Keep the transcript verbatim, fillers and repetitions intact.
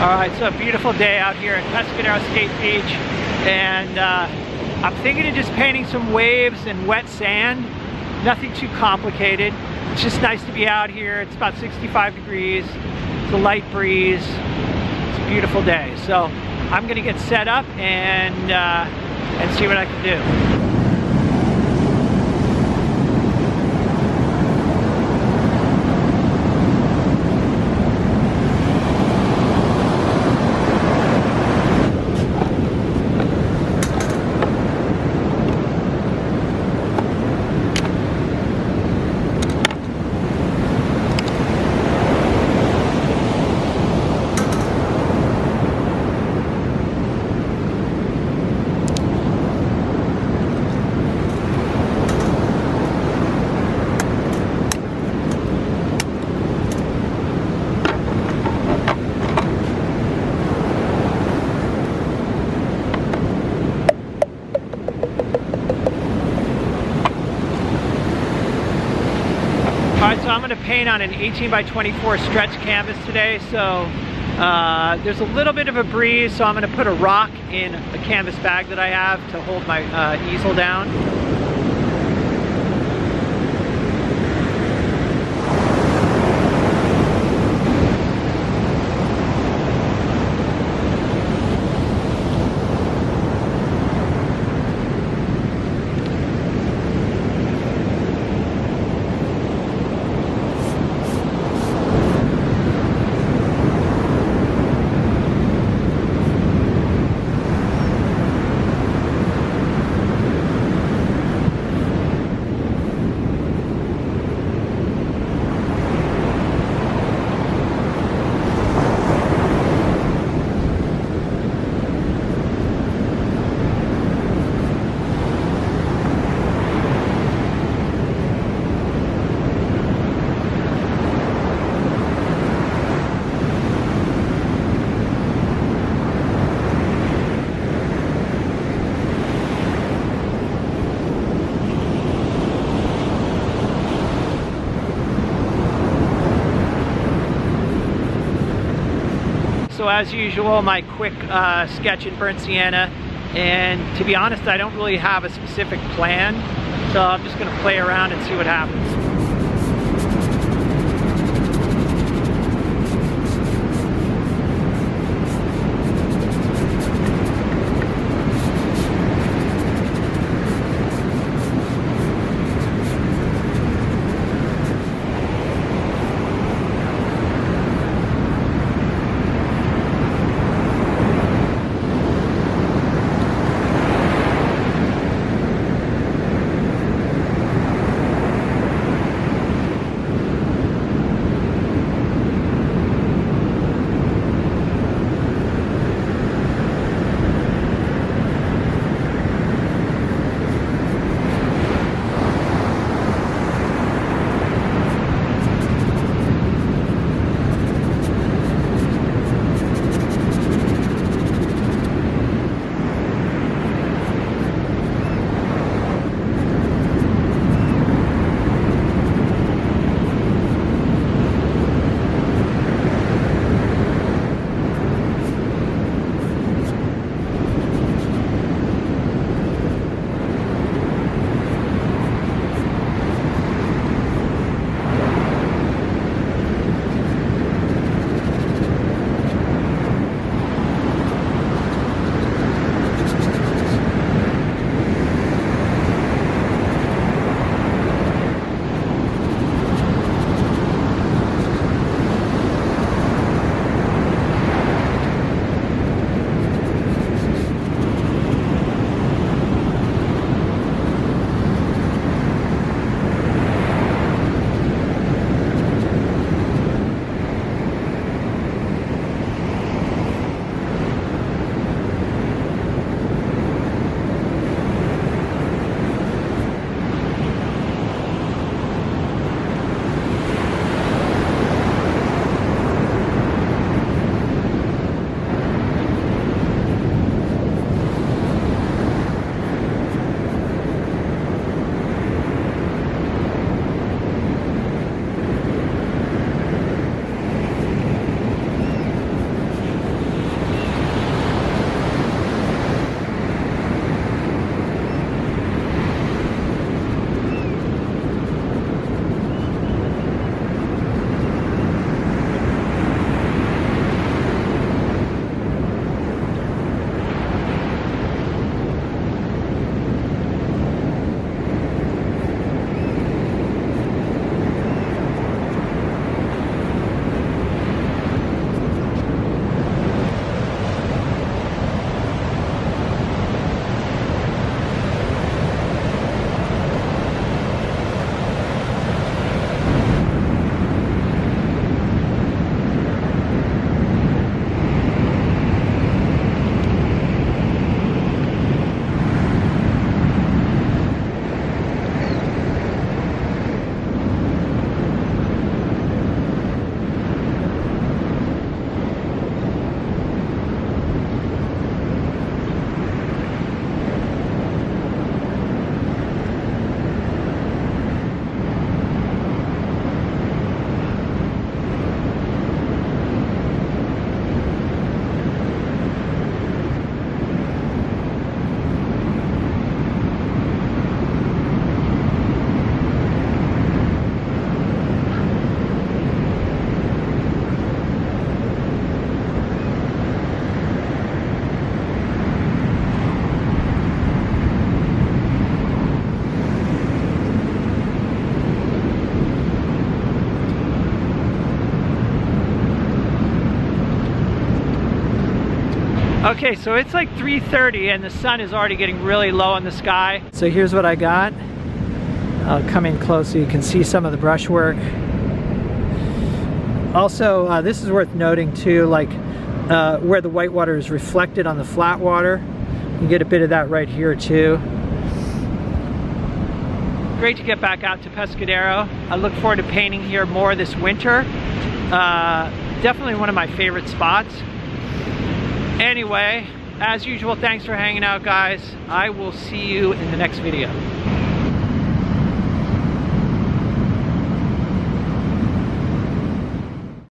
All right, so a beautiful day out here at Pescadero State Beach, and uh, I'm thinking of just painting some waves and wet sand. Nothing too complicated. It's just nice to be out here. It's about sixty-five degrees. It's a light breeze. It's a beautiful day. So I'm gonna get set up and uh, and see what I can do. Alright, so I'm going to paint on an eighteen by twenty-four stretch canvas today, so uh, there's a little bit of a breeze, so I'm going to put a rock in a canvas bag that I have to hold my uh, easel down. So as usual, my quick uh, sketch in burnt sienna, and to be honest, I don't really have a specific plan, so I'm just going to play around and see what happens. Okay, so it's like three thirty and the sun is already getting really low in the sky. So here's what I got. I'll come in close so you can see some of the brushwork. Also, uh, this is worth noting too, like uh, where the whitewater is reflected on the flat water. You get a bit of that right here too. Great to get back out to Pescadero. I look forward to painting here more this winter. Uh, definitely one of my favorite spots. Anyway, as usual, thanks for hanging out, guys. I will see you in the next video.